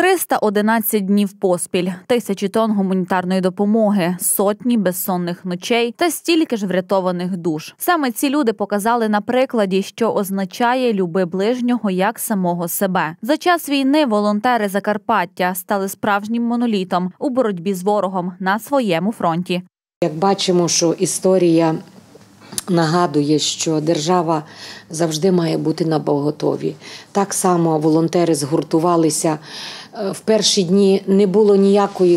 311 днів поспіль, тисячі тонн гуманітарної допомоги, сотні безсонних ночей та стільки ж врятованих душ. Саме ці люди показали на прикладі, що означає «люби ближнього як самого себе». За час війни волонтери Закарпаття стали справжнім монолітом у боротьбі з ворогом на своєму фронті. Як бачимо, що історія нагадує, що держава завжди має бути напоготові. Так само волонтери згуртувалися. В перші дні не було ніякої,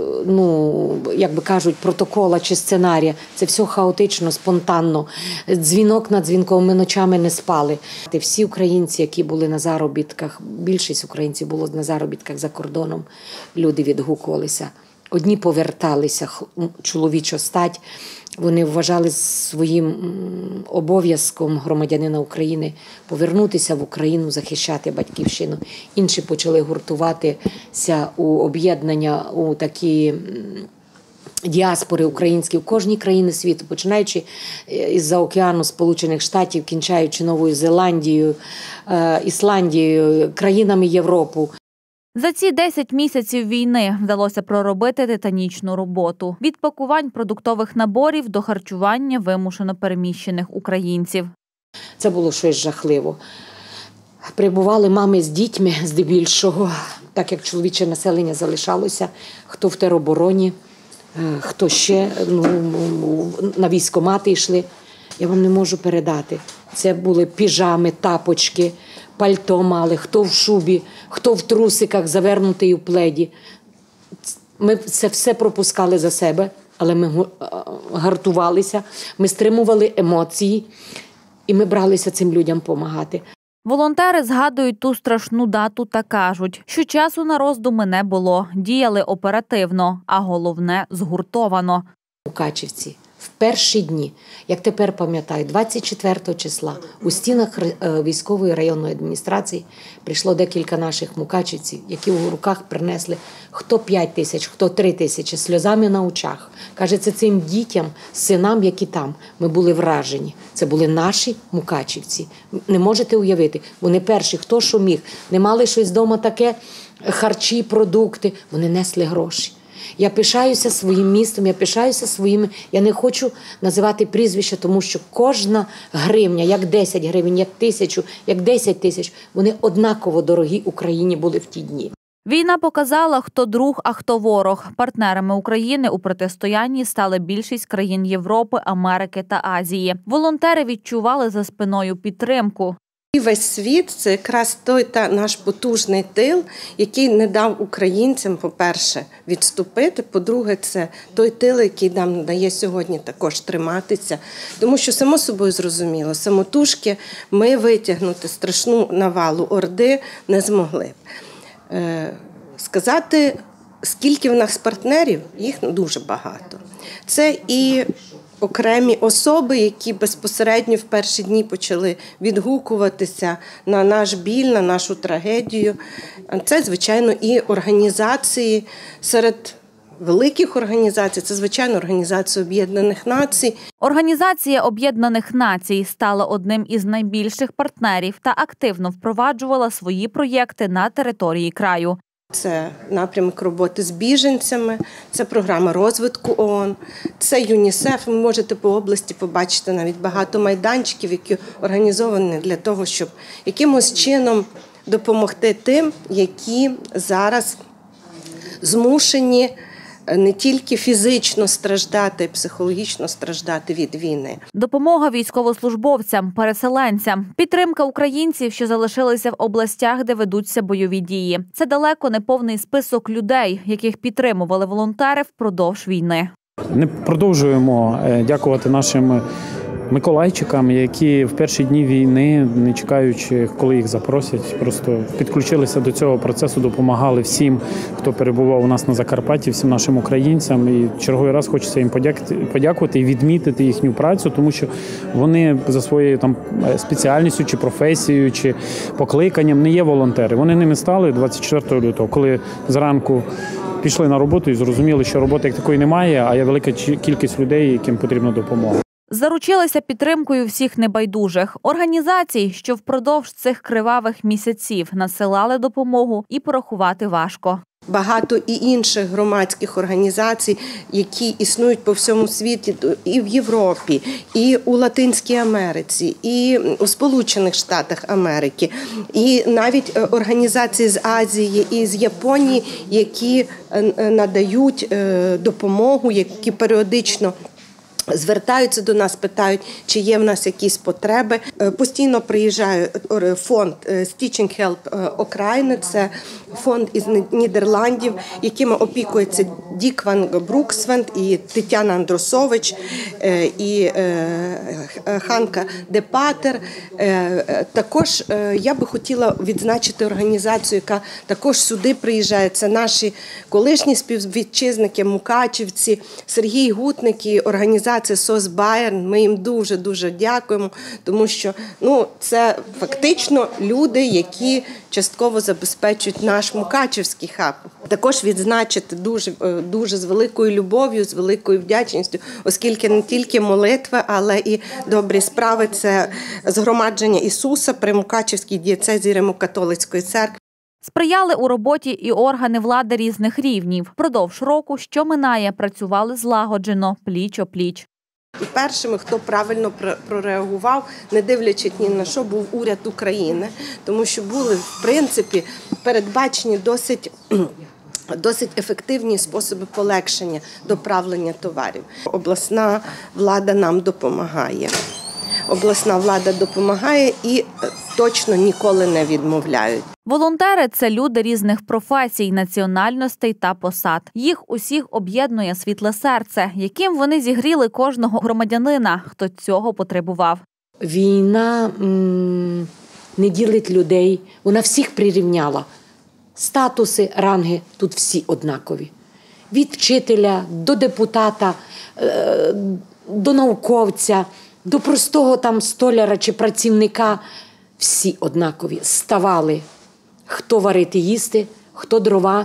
як би кажуть, протокола чи сценарія. Це все хаотично, спонтанно. Дзвінок на дзвінком, ми ночами не спали. Всі українці, які були на заробітках, більшість українців було на заробітках за кордоном, люди відгукувалися. Одні поверталися, чоловіча стать. Вони вважали своїм обов'язком громадянина України повернутися в Україну, захищати батьківщину. Інші почали гуртуватися у об'єднання, у такі діаспори українські в кожній країні світу, починаючи із-за океану Сполучених Штатів, кінчаючи Новою Зеландією, Ісландією, країнами Європи. За ці 10 місяців війни вдалося проробити титанічну роботу – від пакувань продуктових наборів до харчування вимушено переміщених українців. Це було щось жахливо. Прибували мами з дітьми здебільшого, так як чоловіче населення залишалося, хто в теробороні, хто ще на військкомати йшли. Я вам не можу передати. Це були піжами, тапочки, пальто мали, хто в шубі, хто в трусиках, завернутий у пледі. Ми це все пропускали за себе, але ми гартувалися, ми стримували емоції і ми бралися цим людям допомагати. Волонтери згадують ту страшну дату та кажуть, що часу на роздуми не було, діяли оперативно, а головне – згуртовано. Мукачівці в перші дні, як тепер пам'ятаю, 24 числа у стінах військової районної адміністрації прийшло декілька наших мукачівців, які в руках принесли хто 5 тисяч, хто 3 тисячі, сльозами на очах. Каже, це цим дітям, синам, які там. Ми були вражені. Це були наші мукачівці. Не можете уявити, вони перші, хто що міг. Не мали щось вдома таке, харчі, продукти. Вони несли гроші. Я пишаюся своїм містом, я пишаюся своїми, я не хочу називати прізвища, тому що кожна гривня, як 10 гривень, як 1000, як 10 тисяч, вони однаково дорогі Україні були в ті дні. Війна показала, хто друг, а хто ворог. Партнерами України у протистоянні стали більшість країн Європи, Америки та Азії. Волонтери відчували за спиною підтримку. І весь світ – це якраз той наш потужний тил, який не дав українцям, по-перше, відступити, по-друге, це той тил, який нам дає сьогодні також триматися. Тому що, само собою зрозуміло, самотужки ми витягнути страшну навалу Орди не змогли б. Сказати, скільки в нас партнерів, їх дуже багато. Це і окремі особи, які безпосередньо в перші дні почали відгукуватися на наш біль, на нашу трагедію. Це, звичайно, і організації серед великих організацій, це, звичайно, Організація Об'єднаних Націй. Організація Об'єднаних Націй стала одним із найбільших партнерів та активно впроваджувала свої проєкти на території краю. Це напрямок роботи з біженцями, це програма розвитку ООН, це ЮНІСЕФ. Ви можете по області побачити навіть багато майданчиків, які організовані для того, щоб якимось чином допомогти тим, які зараз змушені не тільки фізично страждати, а й психологічно страждати від війни. Допомога військовослужбовцям, переселенцям, підтримка українців, що залишилися в областях, де ведуться бойові дії. Це далеко не повний список людей, яких підтримували волонтери впродовж війни. Ми продовжуємо дякувати нашим миколайчикам, які в перші дні війни, не чекаючи, коли їх запросять, просто підключилися до цього процесу, допомагали всім, хто перебував у нас на Закарпатті, всім нашим українцям. І черговий раз хочеться їм подякувати і відмітити їхню працю, тому що вони за своєю спеціальністю, чи професією, чи покликанням не є волонтери. Вони ними стали 24 лютого, коли зранку пішли на роботу і зрозуміли, що роботи як такої немає, а є велика кількість людей, яким потрібна допомога. Заручилися підтримкою всіх небайдужих організацій, що впродовж цих кривавих місяців надсилали допомогу, і порахувати важко. Багато і інших громадських організацій, які існують по всьому світі, і в Європі, і у Латинській Америці, і у Сполучених Штатах Америки, і навіть організації з Азії і з Японії, які надають допомогу, які періодично звертаються до нас, питають, чи є в нас якісь потреби. Постійно приїжджає фонд Stitching Help України, це фонд із Нідерландів, яким опікується Дік Ван Бруксвенд і Тетяна Андросович, і Ханка Депатер. Також я би хотіла відзначити організацію, яка також сюди приїжджає. Це наші колишні співвітчизники, мукачівці, Сергій Гутник і організація СОС Байерн. Ми їм дуже-дуже дякуємо, тому що це фактично люди, які частково забезпечують наш мукачівський хаб. Також відзначити дуже з великою любов'ю, з великою вдячністю, оскільки не тільки молитва, але і добрі справи – це згромадження Ісуса при Мукачівській дієцезі Римо-католицької церкви. Сприяли у роботі і органи влади різних рівнів. Впродовж року, що минає, працювали злагоджено, пліч-опліч. І першими, хто правильно прореагував, не дивлячись ні на що, був уряд України, тому що були, в принципі, передбачені досить ефективні способи полегшення доправлення товарів. Обласна влада нам допомагає. Обласна влада допомагає і точно ніколи не відмовляють. Волонтери – це люди різних професій, національностей та посад. Їх усіх об'єднує світле серце, яким вони зігріли кожного громадянина, хто цього потребував. Війна не ділить людей, вона всіх прирівняла. Статуси, ранги тут всі однакові. Від вчителя до депутата, до науковця, до простого столяра чи працівника. Всі однакові. Ставали, хто варити їсти, хто дрова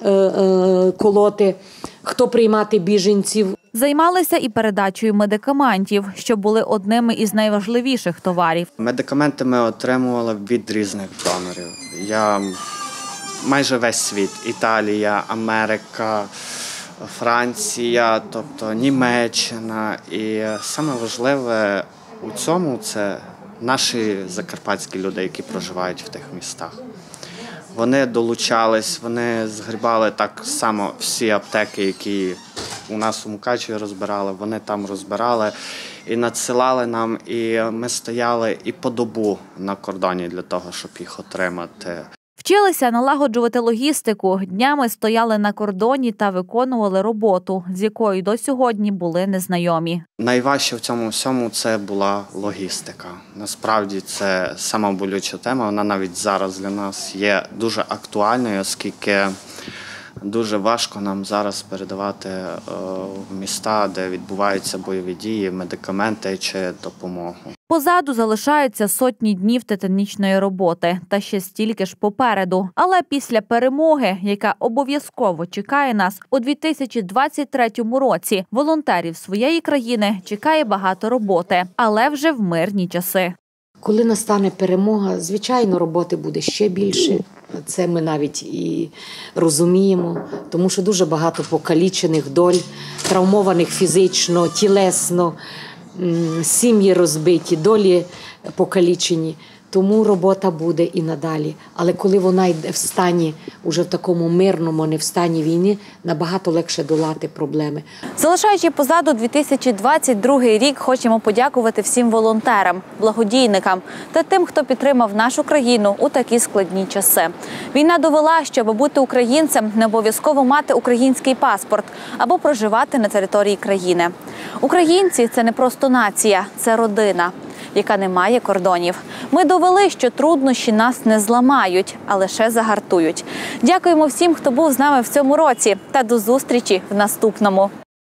колоти, хто приймати біженців. Займалися і передачею медикаментів, що були одними із найважливіших товарів. Медикаменти ми отримували від різних донорів. Майже весь світ – Італія, Америка, Франція, тобто Німеччина. І саме важливе у цьому – це наші закарпатські люди, які проживають в тих містах. Вони долучались, вони згрібали так само всі аптеки, які у нас у Мукачеві розбирали, вони там розбирали і надсилали нам, і ми стояли і по добу на кордоні для того, щоб їх отримати. Вчилися налагоджувати логістику, днями стояли на кордоні та виконували роботу, з якою до сьогодні були незнайомі. Найважче в цьому всьому – це була логістика. Насправді це сама болюча тема, вона навіть зараз для нас є дуже актуальною, оскільки дуже важко нам зараз передавати в міста, де відбуваються бойові дії, медикаменти чи допомогу. Позаду залишаються сотні днів титанічної роботи, та ще стільки ж попереду. Але після перемоги, яка обов'язково чекає нас у 2023 році, волонтерів своєї країни чекає багато роботи, але вже в мирні часи. Коли настане перемога, звичайно, роботи буде ще більше. Це ми навіть і розуміємо, тому що дуже багато покалічених доль, травмованих фізично, тілесно, сім'ї розбиті, долі покалічені. Тому робота буде і надалі. Але коли вона йде в стані, уже в такому мирному, не в стані війни, набагато легше долати проблеми. Залишаючи позаду 2022 рік, хочемо подякувати всім волонтерам, благодійникам та тим, хто підтримав нашу країну у такі складні часи. Війна довела, що аби бути українцем, не обов'язково мати український паспорт або проживати на території країни. Українці – це не просто нація, це родина, яка не має кордонів. Ми довели, що труднощі нас не зламають, а лише загартують. Дякуємо всім, хто був з нами в цьому році, та до зустрічі в наступному.